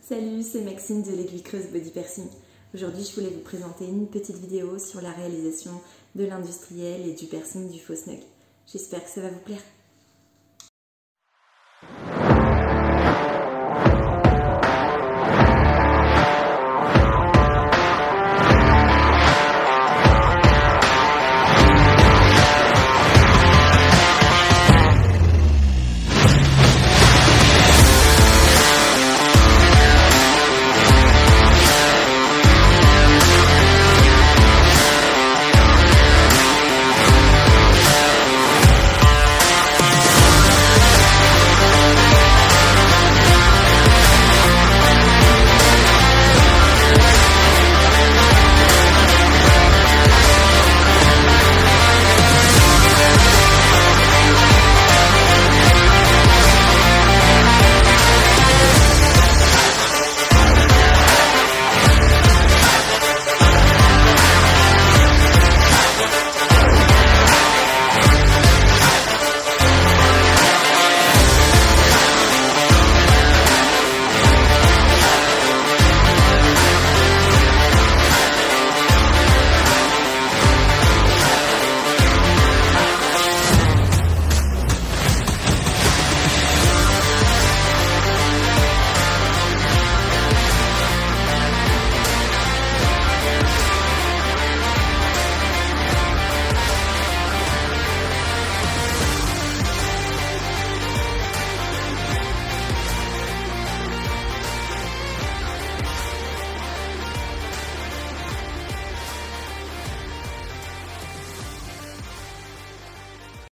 Salut, c'est Maxime de l'Aiguille Creuse Body Piercing. Aujourd'hui, je voulais vous présenter une petite vidéo sur la réalisation de l'industriel et du piercing du faux snug. J'espère que ça va vous plaire.